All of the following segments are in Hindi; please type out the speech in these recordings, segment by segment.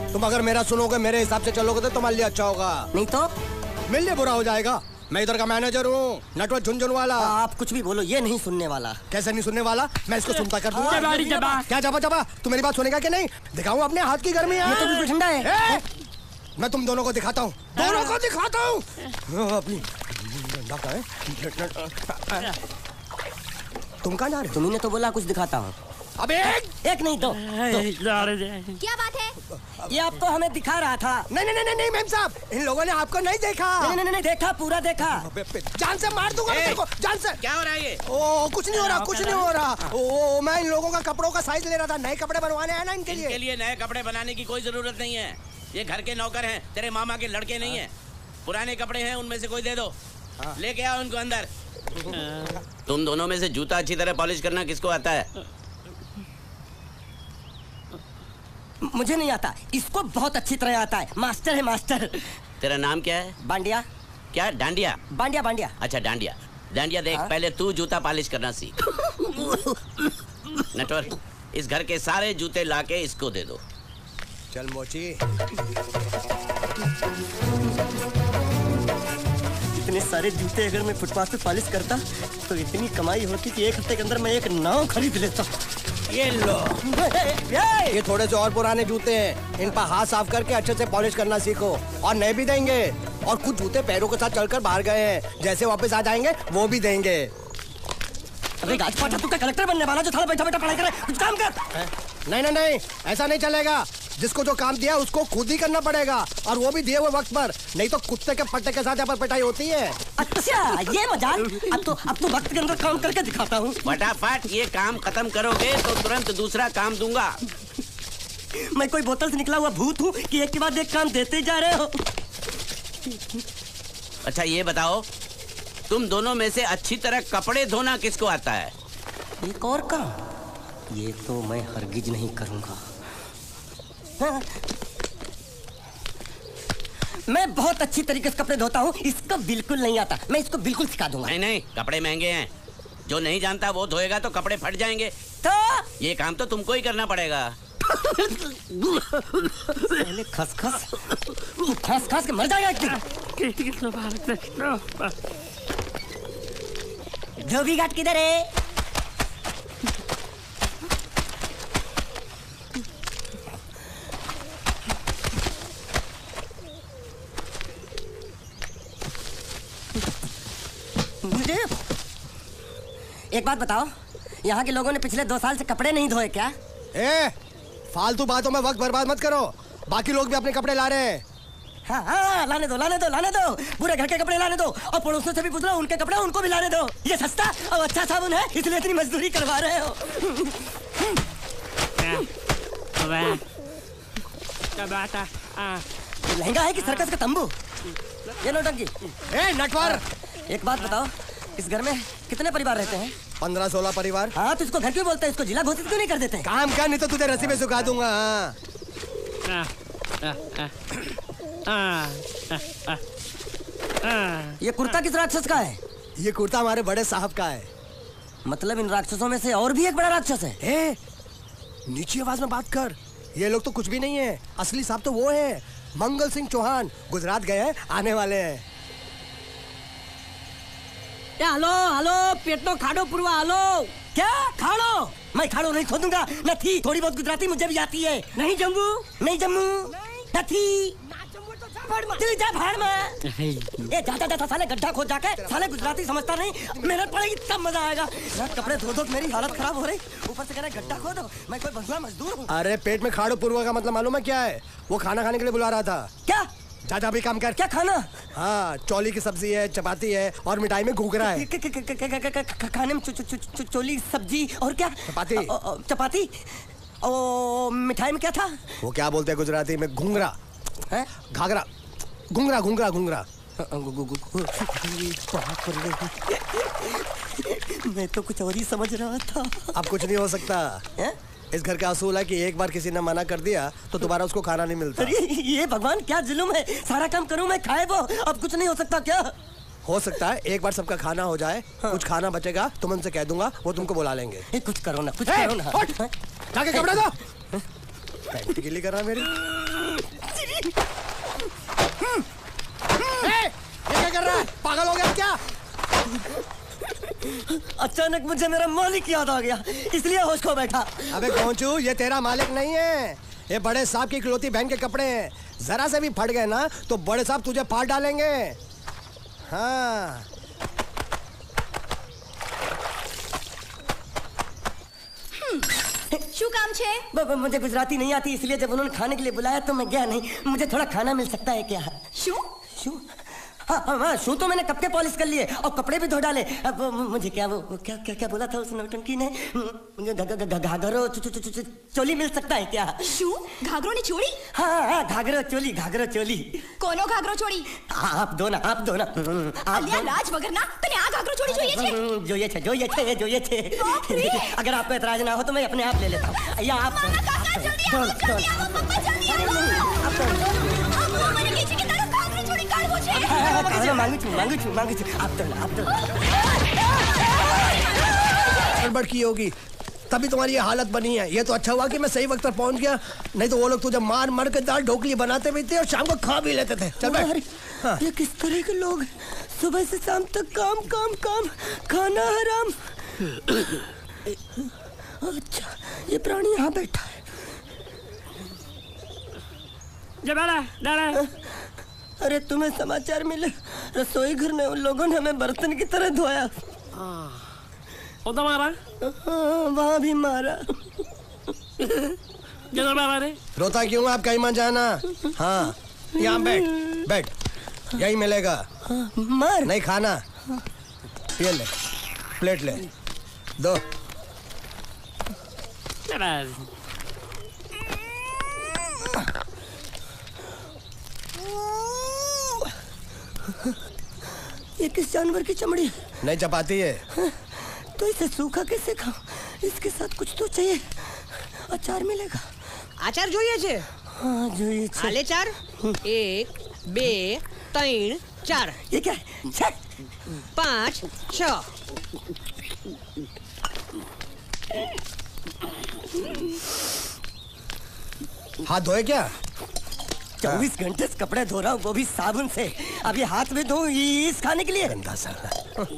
तुम अगर मेरा सुनोगे, मेरे हिसाब से चलोगे तो तुम्हारे लिए अच्छा होगा, नहीं तो मेरे लिए बुरा हो जाएगा। मैं इधर का मैनेजर हूँ, नटवर झुनझुन वाला। आप कुछ भी बोलो, ये नहीं सुनने वाला। कैसे नहीं सुनने वाला? मैं इसको सुनता कर दूंगा। क्या जबा जबा? तू मेरी बात सुनेगा कि नहीं? दिखाऊं अपने हाथ की गर्मी? ये तो बिल्कुल ठंडा है। मैं तुम दोनों को दिखाता हूँ, दोनों को दिखाता हूँ अपनी। तुम कहाँ जा रहे? तुम्ही ने तो बोला कुछ दिखाता हूँ। अब एक नहीं दो। क्या बात है? ये आपको हमें दिखा रहा था। नहीं नहीं नहीं नहीं मैम साहब, इन लोगों ने आपको नहीं देखा। नहीं नहीं नहीं देखा, पूरा देखा। जान से मार दूंगा तेरे को, जान से। क्या हो रहा है ये? ओ कुछ नहीं हो रहा, कुछ नहीं हो रहा। ओ मैं इन लोगों का कपड़ों का साइज ले रहा था, नए कपड़े बनवाने हैं ना इनके लिए। इनके लिए नए कपड़े बनाने की कोई जरूरत नहीं है। ये घर के नौकर हैं, तेरे मामा के लड़के नहीं है। पुराने कपड़े हैं, उनमें से कोई दे दो। लेके आओ उनको अंदर। तुम दोनों में से जूता अच्छी तरह पॉलिश करना किसको आता है? मुझे नहीं आता, इसको बहुत अच्छी तरह आता है। मास्टर है मास्टर। तेरा नाम क्या है? बांडिया। क्या? डांडिया? बांडिया बांडिया। अच्छा डांडिया। डांडिया देख, पहले तू जूता पॉलिश करना सीख। नटवर, इस घर के सारे जूते लाके इसको दे दो। चल मोची। इतने सारे जूते अगर मैं फुटपाथ पे पॉलिश करता तो इतनी कमाई होती कि एक हफ्ते के अंदर मैं एक नाव खरीद लेता। ये लो। ये थोड़े से और पुराने जूते हैं, इन पर हाथ साफ करके अच्छे से पॉलिश करना सीखो। और नए भी देंगे, और कुछ जूते पैरों के साथ चलकर बाहर गए हैं, जैसे वापस आ जाएंगे वो भी देंगे। अरे गाजपाटा, तू क्या कलेक्टर बनने वाला जो साला बैठा बैठा पढ़ाई करे? कुछ काम कर। नहीं नहीं नहीं, ऐसा नहीं चलेगा। जिसको जो काम दिया उसको खुद ही करना पड़ेगा, और वो भी दिए हुए वक्त पर, नहीं तो कुत्ते के पट्टे के साथ यहाँ पर पिटाई होती है। अच्छा ये मजाल। अब तो वक्त के अंदर काम करके दिखाता हूँ। फटाफट ये काम खत्म करोगे तो तुरंत दूसरा काम दूंगा। मैं कोई बोतल से निकला हुआ भूत हूँ कि एक के बाद एक काम देते जा रहे हो? अच्छा ये बताओ, तुम दोनों में से अच्छी तरह कपड़े धोना किसको आता है? एक और काम? ये तो मैं हरगिज नहीं करूँगा। मैं बहुत अच्छी तरीके से कपड़े धोता हूँ, इसको बिल्कुल नहीं आता। मैं इसको बिल्कुल सिखा दूंगा। नहीं नहीं, कपड़े महंगे हैं, जो नहीं जानता वो धोएगा तो कपड़े फट जाएंगे। तो ये काम तो तुमको ही करना पड़ेगा। पहले खसखस, तू खस खस के मर जाएगा। धोबी घाट किधर है? एक बात बताओ, यहाँ के लोगों ने पिछले 2 साल से कपड़े नहीं धोए क्या? फालतू बातों में वक्त बर्बाद मत करो, बाकी लोग भी अपने कपड़े ला रहे हैं। हाँ हाँ, लाने दो लाने दो लाने दो, पूरे घर के कपड़े लाने दो, और पड़ोसियों से भी पूछ लो, उनके कपड़े उनको भी लाने दो। ये सस्ता और अच्छा साबुन है, इसलिए इतनी मजदूरी करवा रहे हो। लहंगा है कि सर्कस का तंबू? ये नौटंकी। नटवर, एक बात बताओ, इस घर में कितने परिवार रहते हैं? 15-16 परिवार। हाँ तो इसको घर क्यों बोलते हैं? इसको जिला घोषित क्यों नहीं कर देते? काम कर, नहीं तो तुझे रस्सी में सुखा दूंगा। ये कुर्ता किस राक्षस का है? ये कुर्ता हमारे बड़े साहब का है। मतलब इन राक्षसों में से और भी एक बड़ा राक्षस है? नीची आवाज में बात कर, ये लोग तो कुछ भी नहीं है। असली साहब तो वो है मंगल सिंह चौहान, गुजरात गए हैं, आने वाले हैं। हेलो हेलो, पेट तो खाड़ो पुरवा। हेलो क्या खाड़ो? मैं खाड़ो नहीं खोदूंगा। नहीं, थोड़ी बहुत गुजराती मुझे भी आती है। नहीं जम्मू, नहीं जम्मू, नहीं जा भाड़ में। ये जा साले गड्ढा खोद जाके, साले गुजराती समझता नहीं, मेहनत पड़ेगी तब मजा आएगा। कपड़े धो धो मेरी हालत खराब हो रही, ऊपर से कह रहे गड्ढा खोदो। मैं कोई बंधुआ मजदूर हूँ? अरे पेट में खाड़ो पुरवा का मतलब मालूम है क्या है? वो खाना खाने के लिए बुला रहा था। क्या? जा भी काम कर। क्या खाना? हाँ, चौली की सब्जी है, चपाती है, और मिठाई में घूघरा है। खाने में चौली सब्जी और क्या? चपाती। चपाती और मिठाई में क्या था? वो क्या बोलते हैं गुजराती में? घूंघरा है, घाघरा, घूंघरा घूंघरा घूंघरा। मैं तो कुछ और ही समझ रहा था। अब कुछ नहीं हो सकता है? इस घर का असूल है कि एक बार किसी ने मना कर दिया तो दोबारा उसको खाना नहीं मिलता। ये भगवान क्या जुल्म है, सारा काम करूं मैं, खाए वो। अब कुछ नहीं हो सकता क्या? हो सकता है एक बार सबका खाना हो जाए। हाँ। कुछ खाना बचेगा तो मैं उनसे कह दूंगा, वो तुमको बुला लेंगे। कुछ करो ना, कुछ करो ना। जाके कपड़े दो। पैंट गीली कर रहा मेरी। ये क्या कर रहा है? पागल हो गया क्या? अचानक मुझे मेरा मालिक याद आ गया, इसलिए होश खो बैठा। अबे गोंचू, ये तेरा मालिक नहीं है, ये बड़े साहब की इकलौती बहन के कपड़े हैं। जरा से भी फट गए ना तो बड़े साहब तुझे फाड़ डालेंगे। हाँ। શું કામ છે? मुझे गुजराती नहीं आती, इसलिए जब उन्होंने खाने के लिए बुलाया तो मैं गया नहीं। मुझे थोड़ा खाना मिल सकता है क्या? શું? शू? हाँ, शू तो मैंने कब के पॉलिश कर लिए और कपड़े भी धो डाले। अब मुझे क्या वो क्या क्या क्या बोला था उस नौटंकी ने? मुझे घाघरो चोली मिल सकता है क्या? શું? ઘાઘરોની ચોળી? हाँ, घाघरो चोली। કોનો ઘાઘરો ચોળી? आप दो ना। અલ્યા લાજ વગરના, તને આ ઘાઘરો ચોળી જોઈએ છે? જોઈએ છે। अगर आपको एतराज ना हो तो मैं अपने आप ले लेता हूँ। या आप કાકા જલ્દી આવો, જલ્દી આવો, પપ્પા જલ્દી આવો। મને કહે છે કે તારો ઘાઘરો ચોળી કાઢવો છે। मांगू छू। आप दो। गड़बड़ की होगी तभी तुम्हारी ये हालत बनी है। ये तो अच्छा हुआ कि मैं सही वक्त पर पहुंच गया, नहीं तो वो लोग तुझे मार के दाल ढोकली बनाते भी थे और शाम को खा भी लेते थे। चल बैठ। हाँ। ये किस तरह के लोग, सुबह से शाम तक काम, खाना हराम। अच्छा, ये प्राणी यहाँ बैठा है। अरे तुम्हें समाचार मिले? रसोई घर में उन लोगों ने हमें बर्तन की तरह धोया। मारा? वहाँ भी मारा। रोता क्यों? आप कहीं मत जाना। हाँ, यहाँ बैठ, यही मिलेगा। मार नहीं खाना, ये ले, प्लेट ले, दो। ये किस जानवर की चमड़ी है? नहीं चपाती है। तो इसे सूखा कैसे खाऊं? इसके साथ कुछ तो चाहिए। अचार मिलेगा? આચાર જોઈએ છે? हाँ જોઈએ છે। આલે ચાર? 1 2 3 4 ये क्या है? 5 6 हाथ धोए क्या? 24 घंटे से कपड़े धो रहा हूँ, वो भी साबुन से। अब ये हाथ में धो इस खाने के लिए? गंदा साला।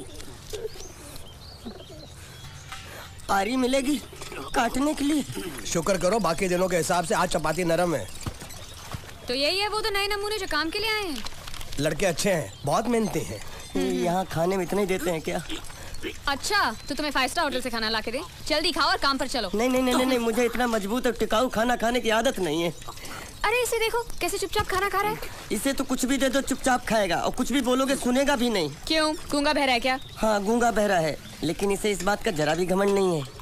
आरी मिलेगी काटने के लिए? शुक्र करो बाकी दिनों के हिसाब से आज चपाती नरम है। तो यही है वो तो नए नमूने जो काम के लिए आए हैं। लड़के अच्छे हैं, बहुत मेहनती हैं। यहाँ खाने में इतना ही देते हैं क्या? अच्छा, तो तुम्हें 5 स्टार होटल से खाना ला के दे? जल्दी खाओ और काम पर चलो। नहीं, मुझे इतना मजबूत और टिकाऊ खाना खाने की आदत नहीं है। अरे इसे देखो कैसे चुपचाप खाना खा रहा है। इसे तो कुछ भी दे दो चुपचाप खाएगा, और कुछ भी बोलोगे सुनेगा भी नहीं। क्यों, गूंगा बहरा है क्या? हाँ, गूंगा बहरा है, लेकिन इसे इस बात का जरा भी घमंड नहीं है।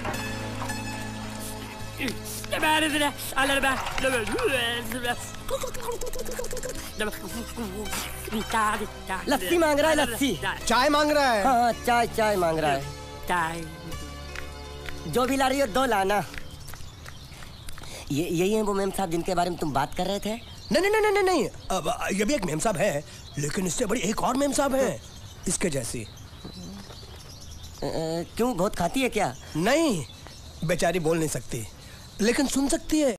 लस्सी मांग रहा है, लस्सी। चाय मांग रहा है। हाँ, चाय मांग रहा है। जो भी ला रही हो 2 लाना। यही है वो मेम साहब जिनके बारे में तुम बात कर रहे थे? नहीं। अब ये भी एक मेम साहब है, लेकिन इससे बड़ी एक और मेम साहब है इसके जैसी। क्यों, बहुत खाती है क्या? नहीं, बेचारी बोल नहीं सकती, लेकिन सुन सकती है।